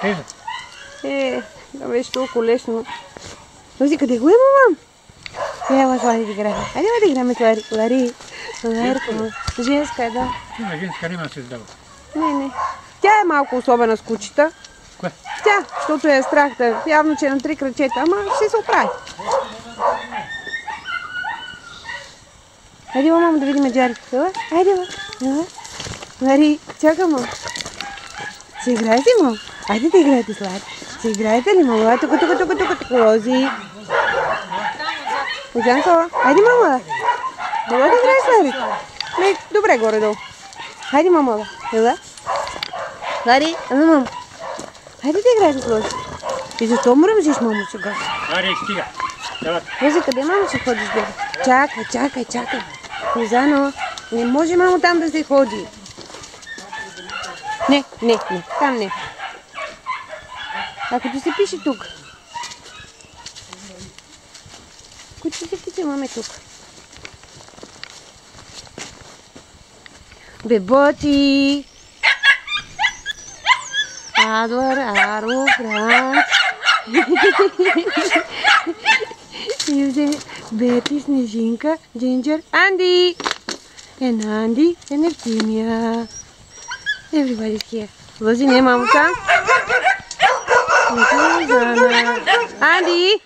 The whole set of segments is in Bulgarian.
Да беше толкова лесно. Лари, къде го има, мам? Ела, Лари, да играем. Айде да играем, Лари. Лари. Женска е, да. На женска няма се издава. Не. Тя е малко особена с кучета. Кое? Тя, защото е страх да, явно, че е на 3 крачета, ама ще се оправи. Хайде, мама, да видим Джари. Хайде, ела. Лари, чакай, мам. Се играете, мам? Айде да играете с Лари. Се играете ли, мама? Тук. Лози. Лозянка, айде, мама. Ела да играе с Лари. Не, добре, горе-долу. Хайде, мама. Ела. Лари, мам. Хайде да играете с Лози. И защо мръмзиш, мамо, сега? Лари, стига. Лози, къде, мамо, ще ходиш, бебе? Чакай. Лозано, не може, мамо, там да се ходи. Не, там не. Ако ти се пише тук. Куче се пише, маме, тук. Беботи. Адлър, Аро, Франц. Юзе, Бети, Снежинка, Джинджер, Анди. And Andy and Evgenia. Everybody's here. Лози, не, мамка. Анди!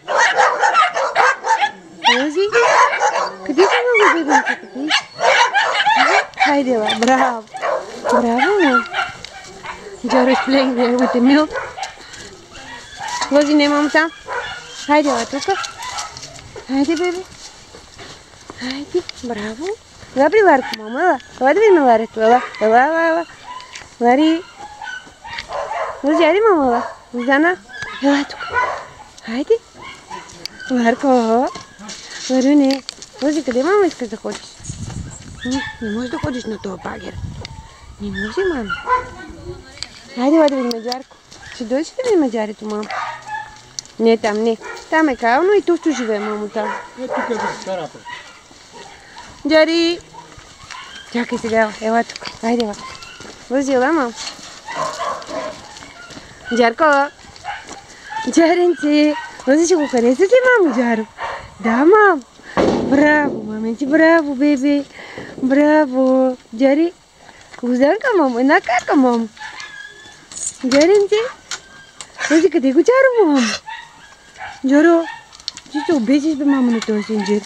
Лози? Къде са много бебенцата? Хайде, ла, браво. Браво, ма. Джаро is playing there with the milk. Лози, не, мамка. Хайде, ла, тук. Хайде, бебе. Хайде, браво. Ела при Ларко, мама, ела. Ела да видим Ларето, ела. Лари. Лози, айде, мама, ела. Лозана, ела тук. Хайде. Ларко. Ларю, не. Лози, къде, мама, искаш да ходиш? Не можеш да ходиш на този багер. Не може, мама. Хайде, ела да видим Джарко. Ще дойдеш да видим Джарето, мама? Не, там не. Там е кално и Тувчо живее, мамо, там. Тук е да се кара. Джари! Чакай сега, ела тук. Хайде, ела. Лози, ела, мам. Джарко! Джаренце! Лози, ще го харесаш ли, мамо, Джаро? Да, мам! Браво, маменци, браво, бебе! Браво! Джари! Лозанка, мам, една кака, мам! Джаренце! Лози, къде го Джаро, мам? Джаро! Ти се обесиш, бе, мамо, на този синджир.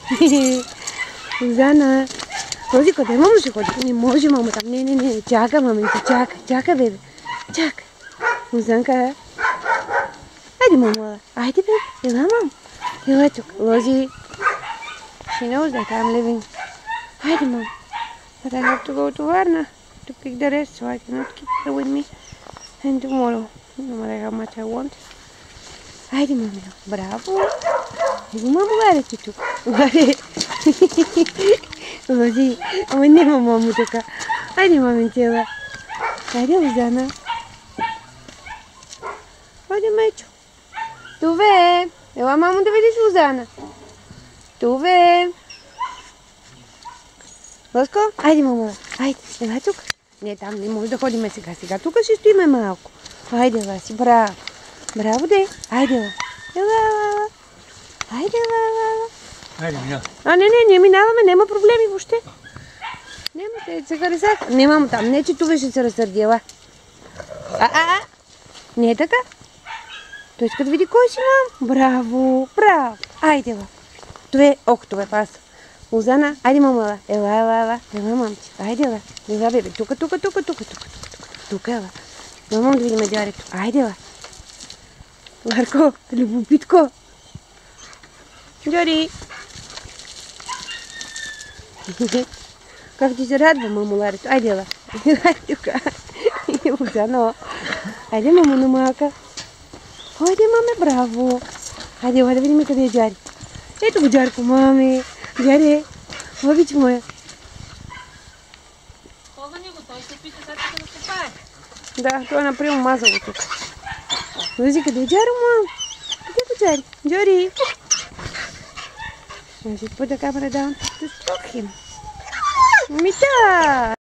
Лозана! Лози, къде, мамо, ще ходи? Не може, мамо, там. Не. Чака, маменци, чака, бебе. Чака. Лозанка. Айде, мамо, ела. Айде, бебе. Ела, мам. Ела тук. Лози. She knows that I'm living. Айде, мам. But I have to go to Varna to pick the rest, so I cannot keep her with me. And tomorrow, no matter how much I want. Айде, мами. Браво. Его маму Лари ти тук. Лари. Лози. Ама нема маму така. Айде, маменцела. Айде, Лозана. Айде, Мечо. Туве. Ела, мамо, да видиш Лозана. Туве. Лъско? Айде, мамо. Айде, ела тук. Не, там не може да ходиме сега. Сега тук ще стоиме малко. Айде, Ласи, браво. Браво, де. Айде, ела. Ела. Айде, ела. Айде, минава. Не минаваме, няма проблеми въобще. Няма, те се харесат. Не, мамо, там не, че това ще се разсърдила. Не е така. Той иска да види кой си, мам. Браво. Айде, ела. Това е пас. Лозана, айде, мама, ела. Ела, мамче. Айде, ела. Ела, бебе. Тук. Тук, ела. Мамам да видим Джарето. Айде, ела. Ларко, любопитко. Джари. Как ти се радва, мамо, Ларето? Айде, ела. Тук. Лозано. Айде, мамо, на малка. Айде, маме, браво. Айде, ела да видим къде е Джари. Ето го Джарко, маме. Джари, обич моя. Ползвани го, той се опита сега да се копае. Да, той е направил мазало тук. Лози, къде е Джаро, мам? Къде го Джари? Джари! I should put the camera down to stalk him. Mita!